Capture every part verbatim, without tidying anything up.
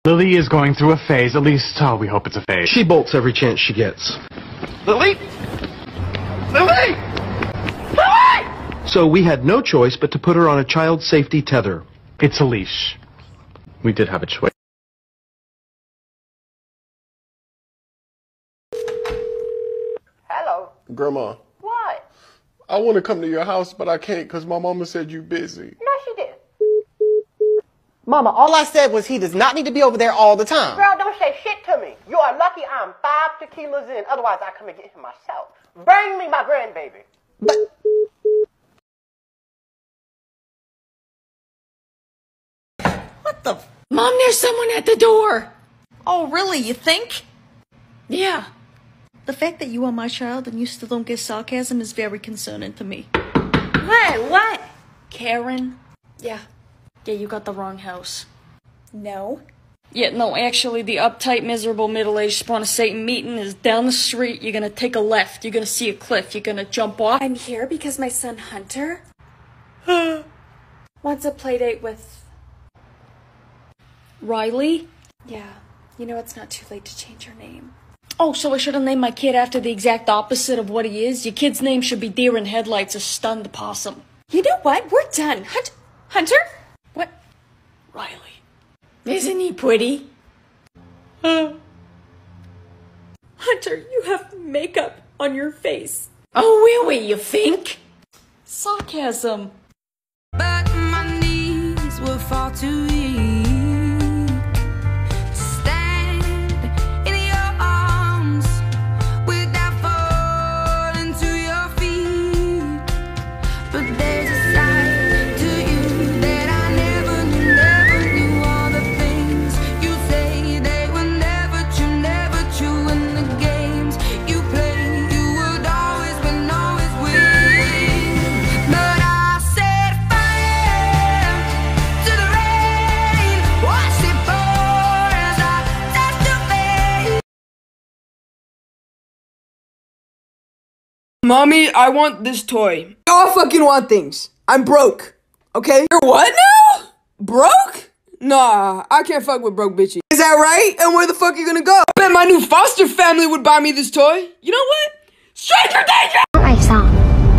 Lily is going through a phase. At least, oh, we hope it's a phase. She bolts every chance she gets. Lily? Lily! Lily! So we had no choice but to put her on a child safety tether. It's a leash. We did have a choice. Hello. Grandma, What? I want to come to your house, but I can't because my mama said you busy. No, she did. Mama, all I said was he does not need to be over there all the time. Girl, don't say shit to me. You are lucky I'm five tequilas in. Otherwise, I come and get him myself. Bring me my grandbaby. But... What the f- Mom, there's someone at the door! Oh, really? You think? Yeah. The fact that you are my child and you still don't get sarcasm is very concerning to me. What? What? Karen? Yeah. Yeah, you got the wrong house. No. Yeah, no, actually, the uptight, miserable, middle-aged spawn of Satan meeting is down the street. You're gonna take a left. You're gonna see a cliff. You're gonna jump off. I'm here because my son Hunter wants a play date with... Riley? Yeah. You know it's not too late to change your name. Oh, so I should have named my kid after the exact opposite of what he is? Your kid's name should be Deer in Headlights or Stunned Possum. You know what? We're done. Hunt- Hunter? What? Riley. Isn't he pretty? Uh. Hunter, you have makeup on your face. Oh, really, you think? Sarcasm. But my knees will fall too weak to stand in your arms without falling to your feet. But there's a side to you that I never knew, never knew. All the things you say, they were never true, never true. In the games you play, you would always win, always win. But I set fire to the rain, watch it pour as I touch your face. Mommy, I want this toy. I fucking want things. I'm broke. Okay? You're what now? Broke? Nah, I can't fuck with broke bitches. Is that right? And where the fuck are you gonna go? I bet my new foster family would buy me this toy. You know what? Stranger danger! I saw.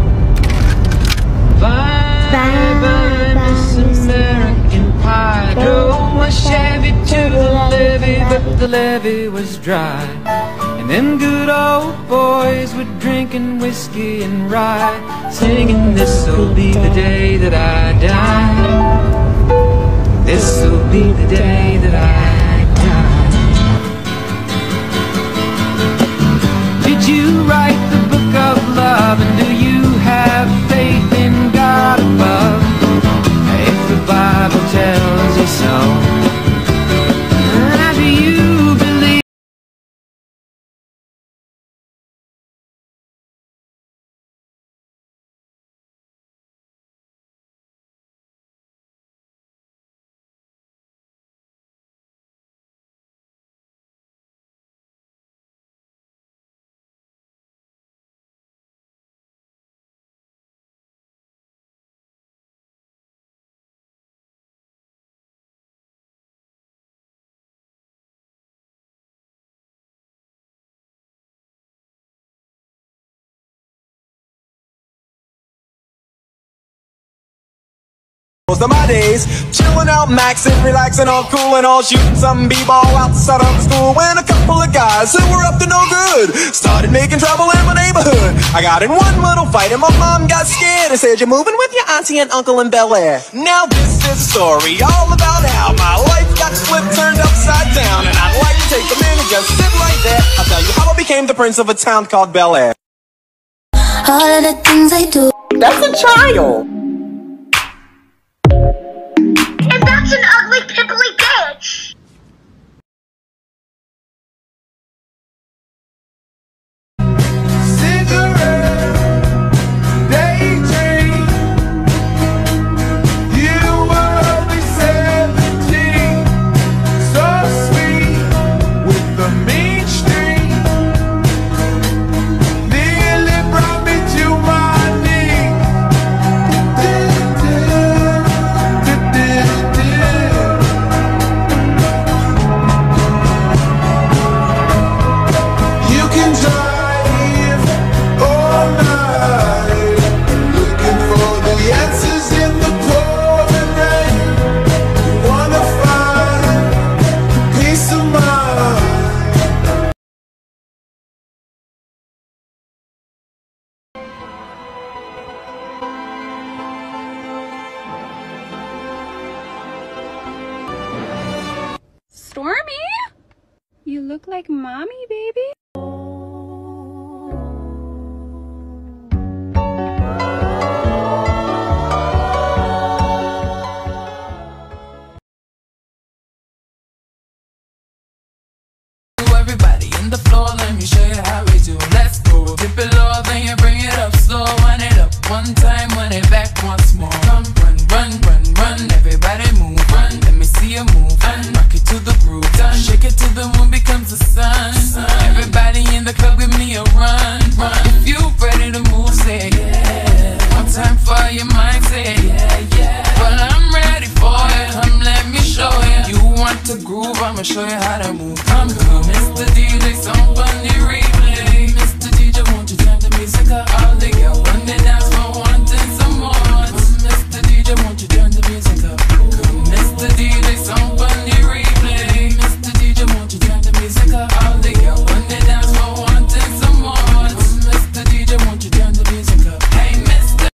Bye, bye, Miss American Pie. Drove a Chevy to the levee, but the levee was dry. And them good old boys were drinking whiskey and rye, singing, this'll be the day that I die. This'll be the day that I die. Did you write the book of love, and do you have faith in God above? If the Bible tells you so, do you believe? Most of my days chilling out, maxing, relaxing, all cool and all, shooting some b-ball outside of the school, when a couple of guys who were up to no good started making trouble in my neighborhood. I got in one little fight and my mom got scared and said, you're moving with your auntie and uncle in Bel Air. Now this is a story all about how my life got flipped, turned upside down, and I'd like to take a minute, just sit right there. I'll tell you how I became the prince of a town called Bel Air. All of the things I do. That's a child. And that's an ugly, pimply bitch. Yeah. Stormy? You look like mommy, baby. Everybody in the floor, let me show you how we do. Let's go. Dip it low, then you bring it up slow. Run it up one time, run it back once more. Come, run, run, run, run. Everybody move, run. Let me see you move. Run, rock it to the groove. Done. Shake it till the moon becomes the sun. sun. Everybody in the club, give me a run, run. If you ready to move, say yeah. One time for your mind, say yeah, yeah. Well, I'm ready for it. Come, let me show you. You want to groove? I'ma show you how to move. Come, come, Mister D J, somebody replay. Mister D J, won't you turn the music up? All the girls run the dance for wanting some more. Mister D J, won't you turn the music up? Mister D J, somebody replay. Mister D J, won't you turn the music up? All the girls run the dance for wanting some more. Mister D J, won't you turn the music up? Hey, Mister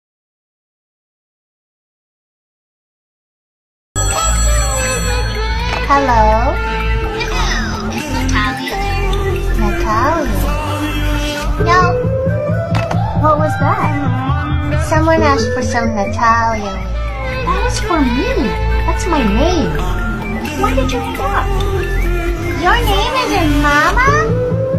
Hello? Natalia. Natalia. No. What was that? Someone asked for some Natalia. That was for me. That's my name. Why did you hang up? Your name isn't Mama?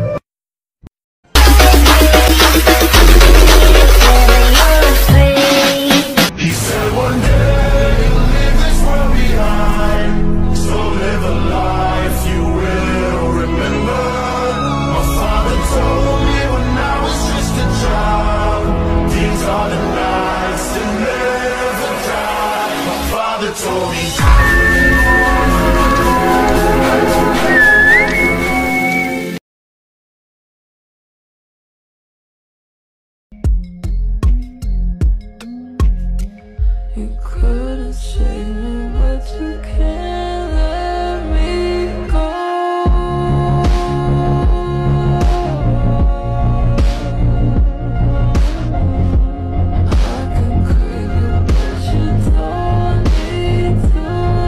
He said one day you'll leave this world behind, so live a life you will remember. My father told me when I was just a child, these are the nights that never die. My father told me you couldn't save me, but you can't let me go. I can crave you, but you don't need to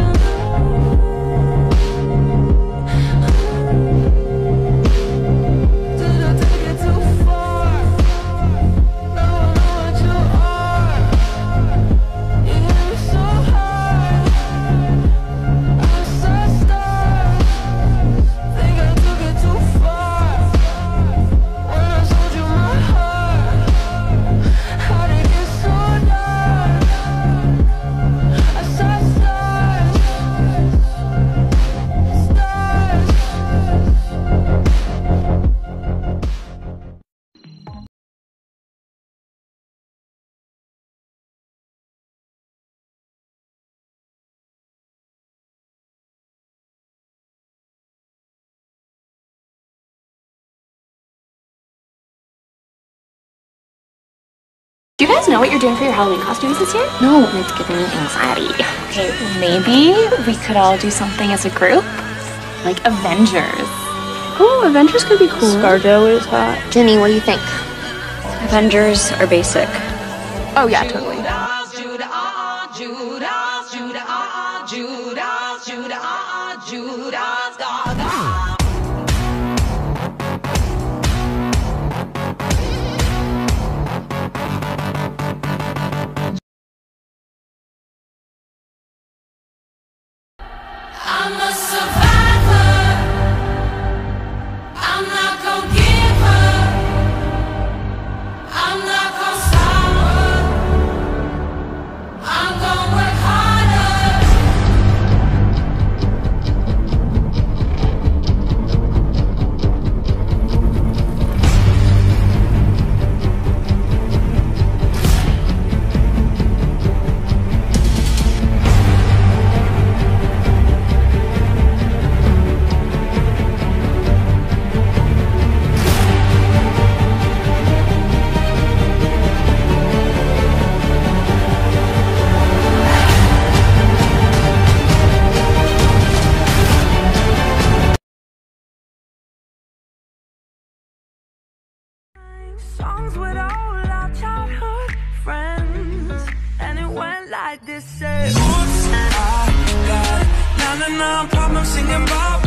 know. Did I take it too far? Now I know what you are. You hit me so hard, I saw stars. Think I took it too far when I sold you my heart. How'd it get so dark? I saw stars, stars. Do you guys know what you're doing for your Halloween costumes this year? No, it's giving me anxiety. Okay, maybe we could all do something as a group? Like Avengers. Oh, Avengers could be cool. ScarJo is hot. Jenny, what do you think? Avengers are basic. Oh yeah, totally. I'm a survivor. I'm not gonna give up. I'm not gonna stop her. I'm gonna work hard. songs with all our childhood friends, and it went like this. Say, oops, I got now, now, now, problem singing about